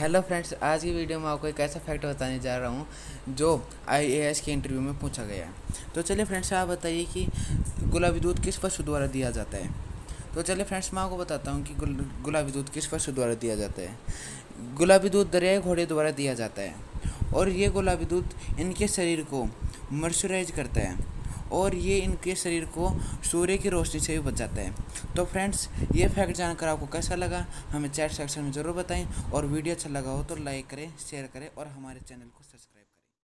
Hello friends, आज की video में आपको एक ऐसा फैक्ट बताने जा रहा हूँ जो आईएएस के इंटरव्यू में पूछा गया है। तो चलिए फ्रेंड्स, आप बताइए कि गुलाबी दूध किस पशु द्वारा दिया जाता है। तो चलिए फ्रेंड्स, मैं आपको बताता हूँ कि गुलाबी दूध किस पशु द्वारा दिया जाता है। गुलाबी दूध दरियाई घोड़े द्वारा दिया जाता है और ये गुलाबी दूध इनके शरीर को मॉइस्चराइज करता है और ये इनके शरीर को सूर्य की रोशनी से भी बचाता है। तो फ्रेंड्स, ये फैक्ट जानकर आपको कैसा लगा हमें चैट सेक्शन में ज़रूर बताएं और वीडियो अच्छा लगा हो तो लाइक करें, शेयर करें और हमारे चैनल को सब्सक्राइब